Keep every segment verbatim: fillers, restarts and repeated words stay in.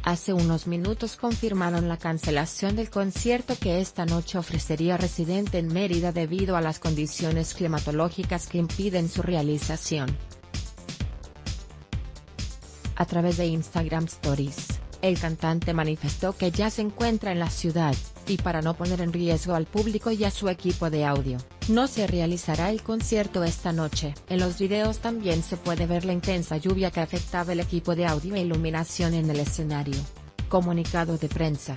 Hace unos minutos confirmaron la cancelación del concierto que esta noche ofrecería Residente en Mérida debido a las condiciones climatológicas que impiden su realización. A través de Instagram Stories, el cantante manifestó que ya se encuentra en la ciudad, y para no poner en riesgo al público y a su equipo de audio, no se realizará el concierto esta noche. En los videos también se puede ver la intensa lluvia que afectaba el equipo de audio e iluminación en el escenario. Comunicado de prensa.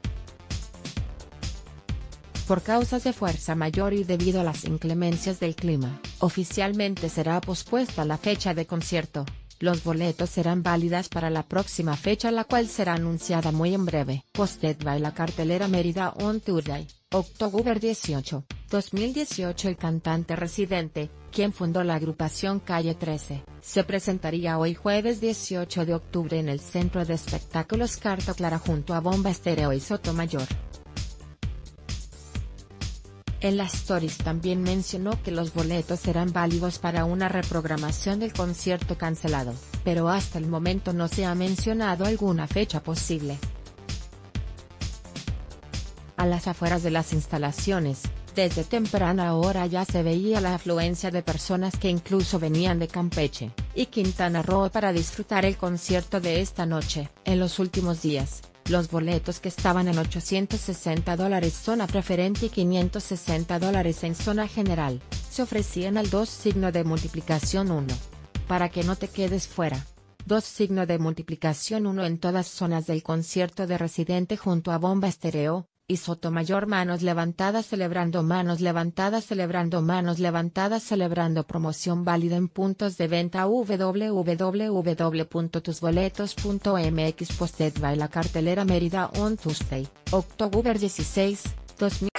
Por causas de fuerza mayor y debido a las inclemencias del clima, oficialmente será pospuesta la fecha de concierto. Los boletos serán válidas para la próxima fecha, la cual será anunciada muy en breve. Posted by la cartelera Mérida on Tuesday, octubre dieciocho, dos mil dieciocho. El cantante Residente, quien fundó la agrupación Calle trece, se presentaría hoy jueves dieciocho de octubre en el Centro de Espectáculos Carta Clara junto a Bomba Estéreo y Sotomayor. En las stories también mencionó que los boletos serán válidos para una reprogramación del concierto cancelado, pero hasta el momento no se ha mencionado alguna fecha posible. A las afueras de las instalaciones, desde temprana hora ya se veía la afluencia de personas que incluso venían de Campeche y Quintana Roo para disfrutar el concierto de esta noche. En los últimos días, los boletos que estaban en ochocientos sesenta dólares zona preferente y quinientos sesenta dólares en zona general, se ofrecían al dos signo de multiplicación uno. Para que no te quedes fuera. dos signo de multiplicación uno en todas zonas del concierto de Residente junto a Bomba Estéreo y Sotomayor. Manos levantadas celebrando, manos levantadas celebrando, manos levantadas celebrando. Promoción válida en puntos de venta w w w punto tus boletos punto m x. Posted by la cartelera Mérida on Tuesday, octubre dieciséis, dos mil